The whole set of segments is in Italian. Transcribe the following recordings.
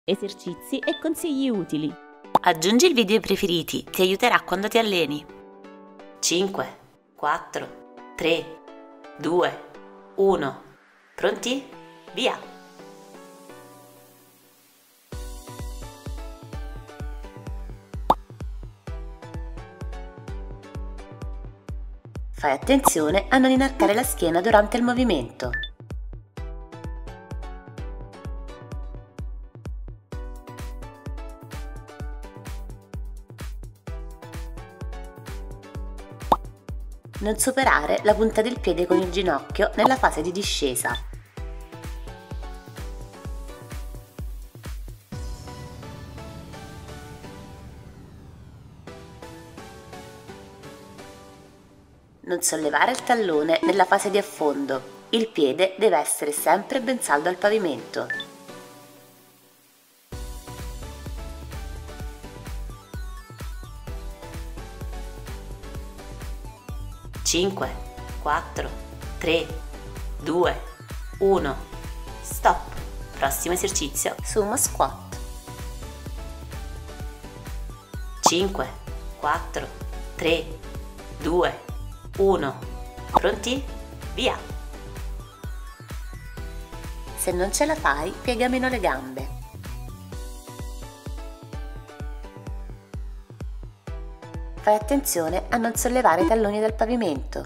esercizi e consigli utili. Aggiungi il video ai preferiti, ti aiuterà quando ti alleni. 5, 4, 3, 2, 1. Pronti? Via! Fai attenzione a non inarcare la schiena durante il movimento. Non superare la punta del piede con il ginocchio nella fase di discesa. Non sollevare il tallone nella fase di affondo. Il piede deve essere sempre ben saldo al pavimento. Cinque, 4, 3, 2, 1. Stop. Prossimo esercizio, sumo squat. 5, 4, 3, 2, 1. Pronti? Via! Se non ce la fai, piega meno le gambe. Fai attenzione a non sollevare i talloni dal pavimento.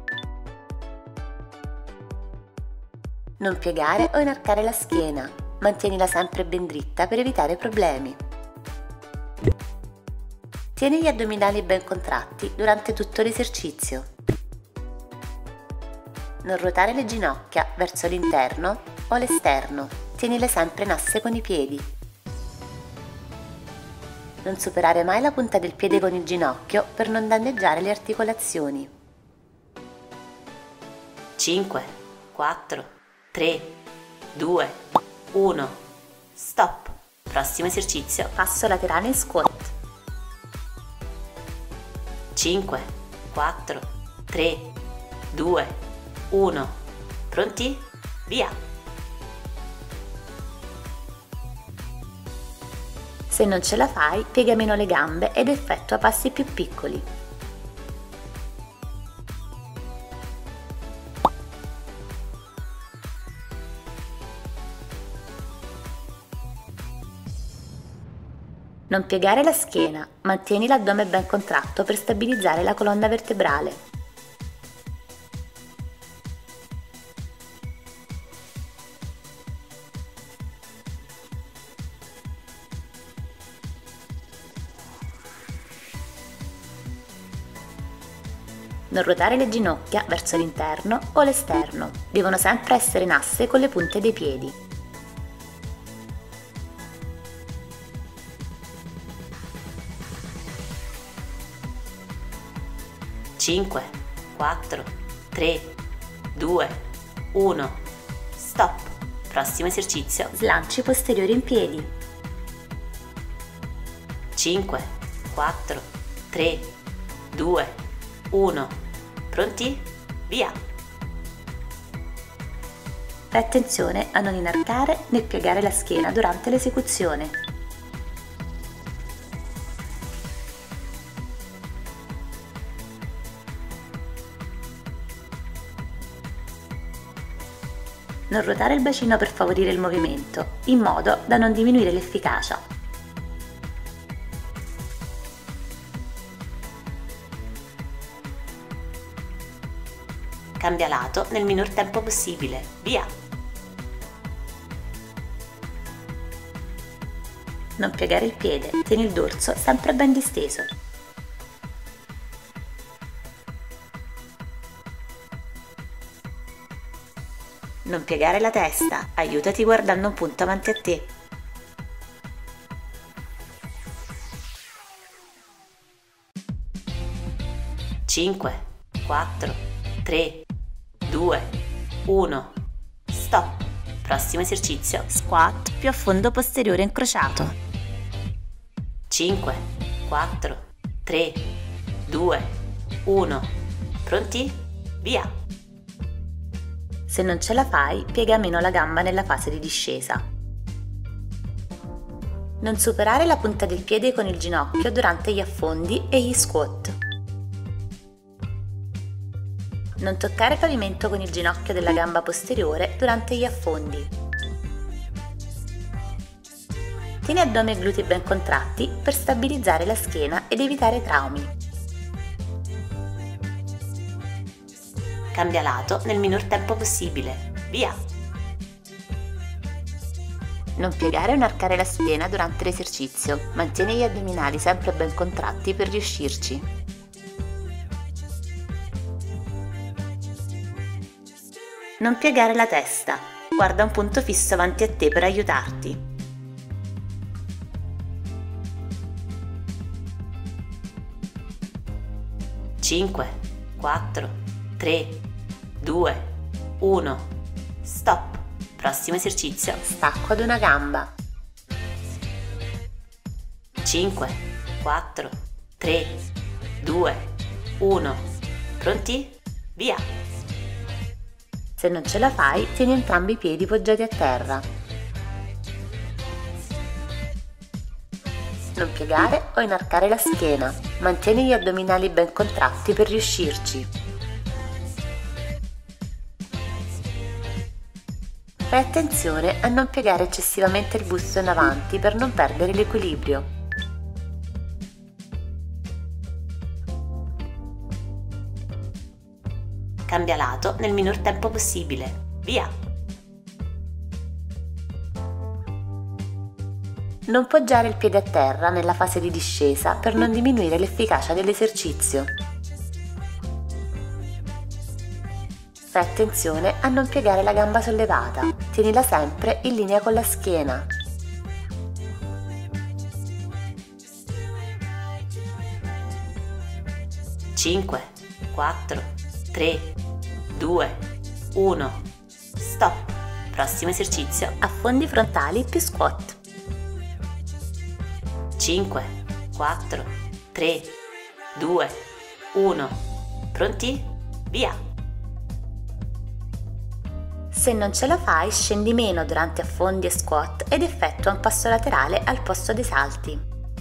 Non piegare o inarcare la schiena, mantienila sempre ben dritta per evitare problemi. Tieni gli addominali ben contratti durante tutto l'esercizio. Non ruotare le ginocchia verso l'interno o l'esterno, tienile sempre in asse con i piedi. Non superare mai la punta del piede con il ginocchio per non danneggiare le articolazioni. 5, 4, 3, 2, 1. Stop. Prossimo esercizio, passo laterale in squat. 5, 4, 3, 2, 1. Pronti? Via! Se non ce la fai, piega meno le gambe ed effettua passi più piccoli. Non piegare la schiena, mantieni l'addome ben contratto per stabilizzare la colonna vertebrale. Non ruotare le ginocchia verso l'interno o l'esterno, devono sempre essere in asse con le punte dei piedi. Cinque, 4, 3, 2, 1. Stop. Prossimo esercizio, slanci posteriori in piedi. 5, 4, 3, 2, 1. Pronti? Via! Fai attenzione a non inarcare né piegare la schiena durante l'esecuzione. Non ruotare il bacino per favorire il movimento, in modo da non diminuire l'efficacia. Cambia lato nel minor tempo possibile. Via! Non piegare il piede, tieni il dorso sempre ben disteso. Non piegare la testa, aiutati guardando un punto avanti a te. Cinque, 4, 3, 2, 1. Stop. Prossimo esercizio, squat più affondo posteriore incrociato. 5, 4, 3, 2, 1. Pronti? Via! Se non ce la fai, piega meno la gamba nella fase di discesa. Non superare la punta del piede con il ginocchio durante gli affondi e gli squat. Non toccare il pavimento con il ginocchio della gamba posteriore durante gli affondi. Tieni addome e glutei ben contratti per stabilizzare la schiena ed evitare traumi. Cambia lato nel minor tempo possibile. Via! Non piegare o inarcare la schiena durante l'esercizio. Mantieni gli addominali sempre ben contratti per riuscirci. Non piegare la testa. Guarda un punto fisso avanti a te per aiutarti. Cinque, 4, 3, 2, 1. Stop. Prossimo esercizio, stacco ad una gamba. 5, 4, 3, 2, 1. Pronti? Via! Se non ce la fai, tieni entrambi i piedi poggiati a terra. Non piegare o inarcare la schiena. Mantieni gli addominali ben contratti per riuscirci. Fai attenzione a non piegare eccessivamente il busto in avanti per non perdere l'equilibrio. Cambia lato nel minor tempo possibile. Via! Non poggiare il piede a terra nella fase di discesa per non diminuire l'efficacia dell'esercizio. Fai attenzione a non piegare la gamba sollevata, tienila sempre in linea con la schiena. Cinque, 4, 3, 2, 1. Stop. Prossimo esercizio, affondi frontali più squat. 5, 4, 3, 2, 1. Pronti? Via! Se non ce la fai, scendi meno durante affondi e squat ed effettua un passo laterale al posto dei salti.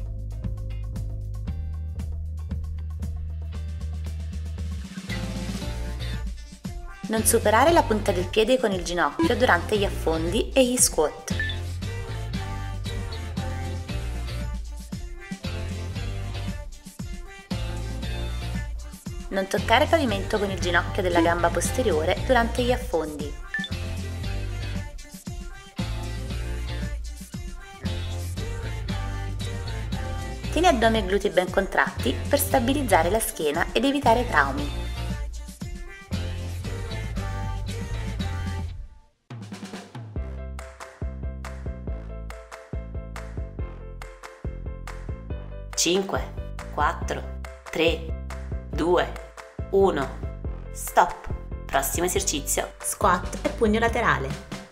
Non superare la punta del piede con il ginocchio durante gli affondi e gli squat. Non toccare il pavimento con il ginocchio della gamba posteriore durante gli affondi. Tieni addome e glutei ben contratti per stabilizzare la schiena ed evitare traumi. Cinque, 4, 3, 2, 1. Stop. Prossimo esercizio, squat e pugno laterale.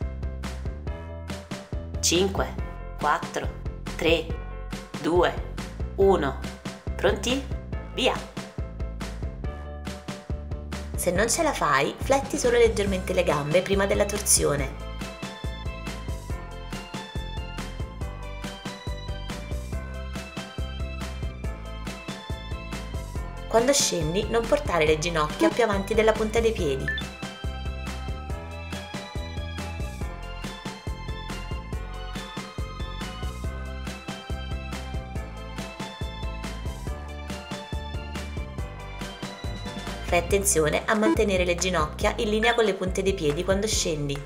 5, 4, 3, 2, 1. Pronti? Via! Se non ce la fai, fletti solo leggermente le gambe prima della torsione. Quando scendi, non portare le ginocchia più avanti della punta dei piedi. Fai attenzione a mantenere le ginocchia in linea con le punte dei piedi quando scendi.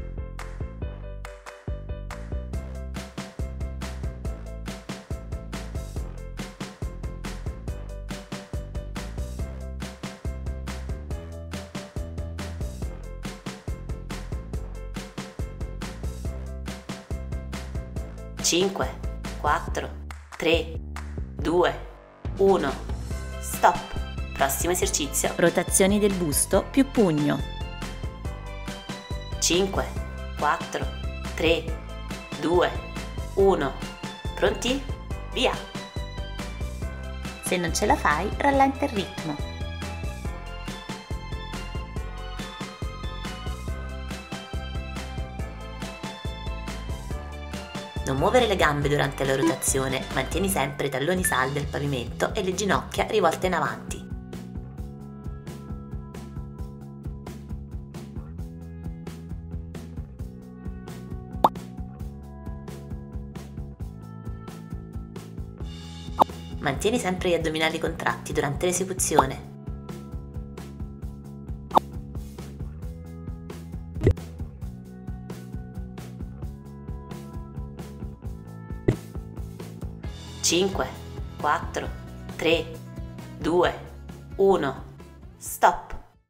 Cinque, 4, 3, 2, 1. Stop. Prossimo esercizio, rotazioni del busto più pugno. 5, 4, 3, 2, 1. Pronti? Via! Se non ce la fai, rallenta il ritmo. Non Non muovere le gambe durante la rotazione, mantieni sempre i talloni saldi al pavimento e le ginocchia rivolte in avanti. Mantieni sempre gli addominali contratti durante l'esecuzione. Cinque, 4, 3, 2, 1, stop!